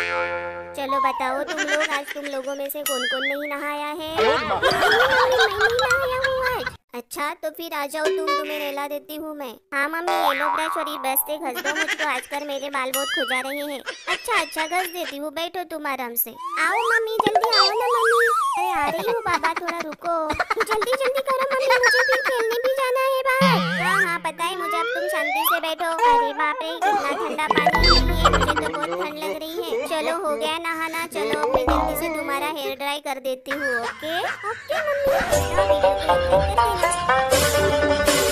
चलो बताओ तुम लोग, आज तुम लोगों में से कौन कौन नहीं नहाया है? मैं नहीं नहाया हूँ आज। अच्छा तो फिर आ जाओ तुम, तुम्हें नहला देती हूँ मैं। हाँ मम्मी, ये लो ब्रश और ये ब्रश से घस दो मुझको, आजकल मेरे बाल बहुत खुजा रहे हैं। अच्छा घस देती हूँ, बैठो तुम आराम से। आओ मम्मी, जल्दी आओ ना मम्मी। अरे आ रही हूँ बाबा, थोड़ा रुको। जल्दी जल्दी करो मम्मी, मुझे फिर खेलने भी जाना है बाहर। हाँ पता है मुझे, अब तुम शांति से बैठो। अरे बाप रे, कितना ठंडा पानी नहीं है, मुझे तो बहुत ठंड लग रही है। चलो हो गया नहाना, चलो अब मैं जल्दी से तुम्हारा हेयर ड्राई कर देती हूँ। ओके ओके मम्मी, वीडियो को लाइक कर देना।